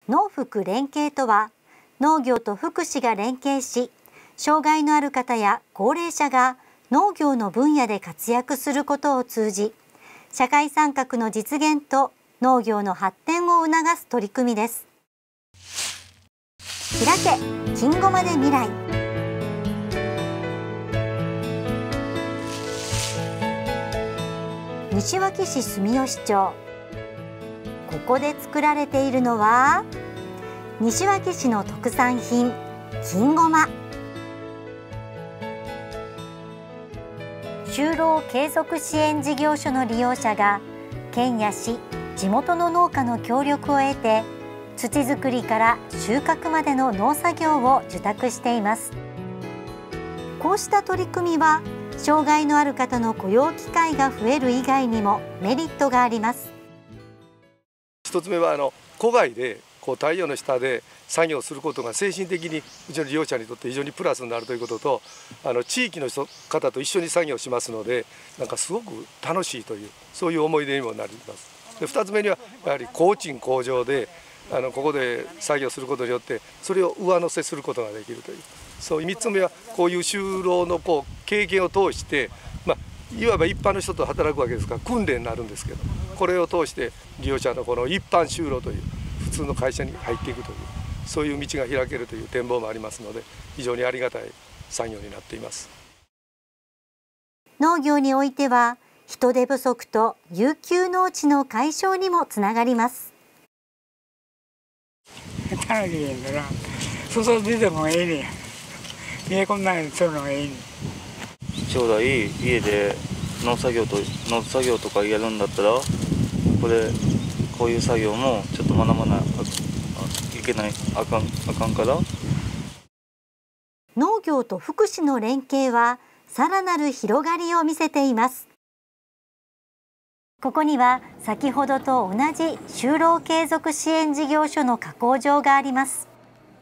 農福連携とは、農業と福祉が連携し、障害のある方や高齢者が農業の分野で活躍することを通じ、社会参画の実現と農業の発展を促す取り組みです。開け金ごまで未来。西脇市住吉町。ここで作られているのは西脇市の特産品金ごま。就労継続支援事業所の利用者が県や市、地元の農家の協力を得て、土作りから収穫までの農作業を受託しています。こうした取り組みは障害のある方の雇用機会が増える以外にもメリットがあります。 一つ目は戸外で太陽の下で作業することが精神的にうちの利用者にとって非常にプラスになるということと、地域の方と一緒に作業しますので、なんかすごく楽しいという、そういう思い出にもなります。で、2つ目にはやはり工賃向上でここで作業することによってそれを上乗せすることができるという、そういう3つ目はこういう就労の経験を通して、いわば一般の人と働くわけですから訓練になるんですけど、これを通して利用者のこの一般就労という普通の会社に入っていくという、そういう道が開けるという展望もありますので、非常にありがたい作業になっています。 農業においては人手不足と有給農地の解消にもつながります。 楽しいんだな。外出てもええねや。家こんなんするのがええねん。 将来家で農作業とかやるんだったら、こういう作業もちょっと学ばないいけないあかんから。 農業と福祉の連携はさらなる広がりを見せています。ここには先ほどと同じ就労継続支援事業所の加工場があります。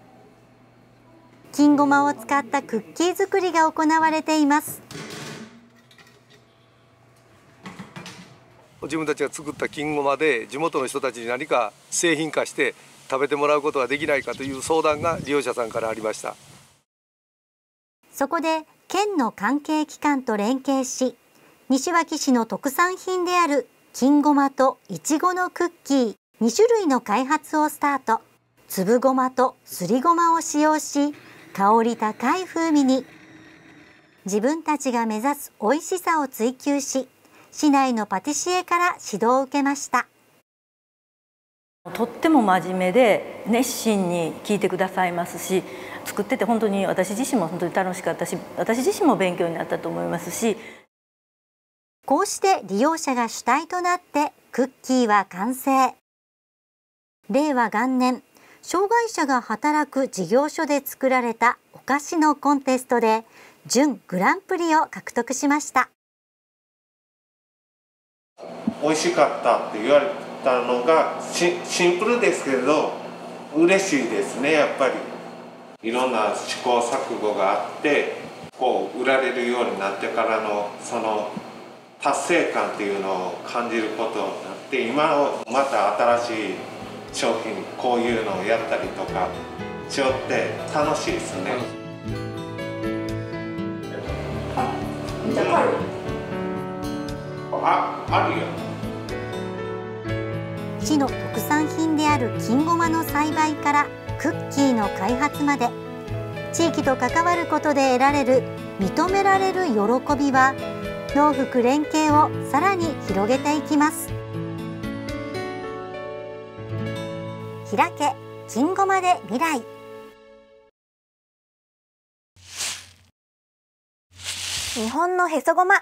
金ごまを使ったクッキー作りが行われています。 自分たちが作った金ごまで地元の人たちに何か製品化して食べてもらうことができないかという相談が利用者さんからありました。 そこで県の関係機関と連携し、西脇市の特産品である金ごまといちごのクッキー2種類の開発をスタート。粒ごまとすりごまを使用し、香り高い風味に。自分たちが目指す美味しさを追求し、市内のパティシエから指導を受けました。 とっても真面目で熱心に聞いてくださいますし、作ってて本当に私自身も本当に楽しかったし、私自身も勉強になったと思いますし。 こうして利用者が主体となってクッキーは完成。令和元年、障害者が働く事業所で作られたお菓子のコンテストで準グランプリを獲得しました。 美味しかったって言われたのがシンプルですけれど嬉しいですね。やっぱりいろんな試行錯誤があって売られるようになってからのその達成感っていうのを感じることになって、今また新しい商品こういうのをやったりとかしよって楽しいですね。 めっちゃ軽い。 あるよ。 市の特産品である金ごまの栽培からクッキーの開発まで、地域と関わることで得られる認められる喜びは農福連携をさらに広げていきます。開け金ごまで未来。日本のへそごま。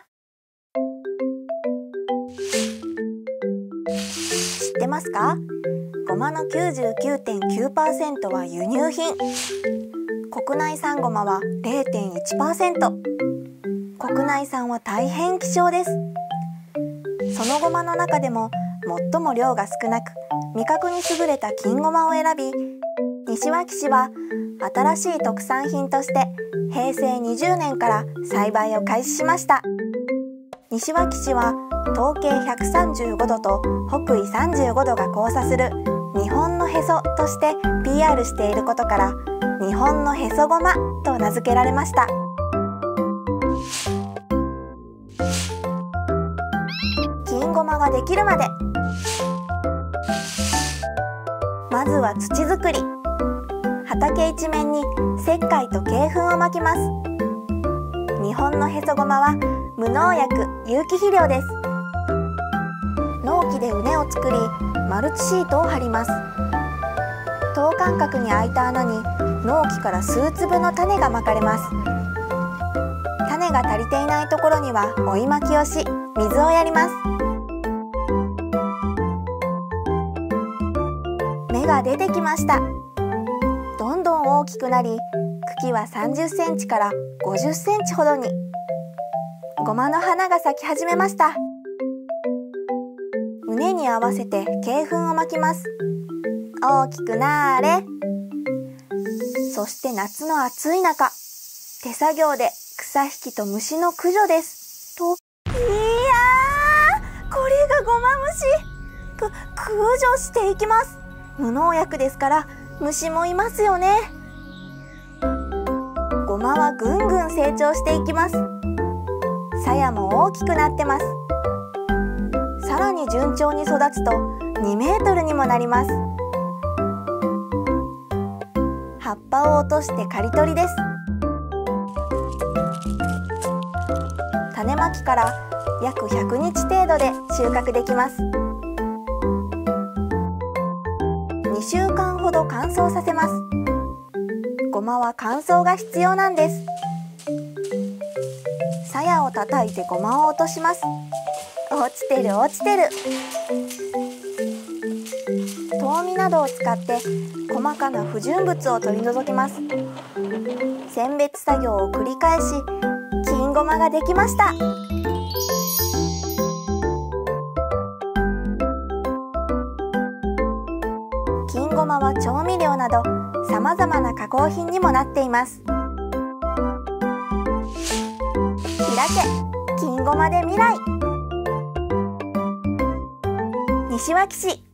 知ってますか？ごまの 99.9% は輸入品。国内産ごまは 0.1%。国内産は大変希少です。そのごまの中でも最も量が少なく味覚に優れた金ごまを選び、西脇市は新しい特産品として平成20年から栽培を開始しました。西脇市は東経135度と北緯35度が交差する日本のへそとして PR していることから日本のへそごまと名付けられました。金ごまができるまでまずは土作り。畑一面に石灰と鶏粉をまきます。日本のへそごまは無農薬有機肥料です。農機で畝を作りマルチシートを張ります。等間隔に開いた穴に農機から数粒の種がまかれます。種が足りていないところには追いまきをし水をやります。芽が出てきました。どんどん大きくなり茎は30センチから50センチほどに。ごまの花が咲き始めました。畝に合わせて鶏粉をまきます。大きくなーれ。そして夏の暑い中、手作業で草引きと虫の駆除です。と、いやー、これがごま虫。駆除していきます。無農薬ですから虫もいますよね。ごまはぐんぐん成長していきます。鞘も大きくなってます。さらに順調に育つと2メートルにもなります。葉っぱを落として刈り取りです。種まきから約100日程度で収穫できます。2週間ほど乾燥させます。ごまは乾燥が必要なんです。鞘を叩いてごまを落とします。落ちてる落ちてる。砥網などを使って細かな不純物を取り除きます。選別作業を繰り返し金ごまができました。金ごまは調味料などさまざまな加工品にもなっています。開け金ごまで未来。西脇市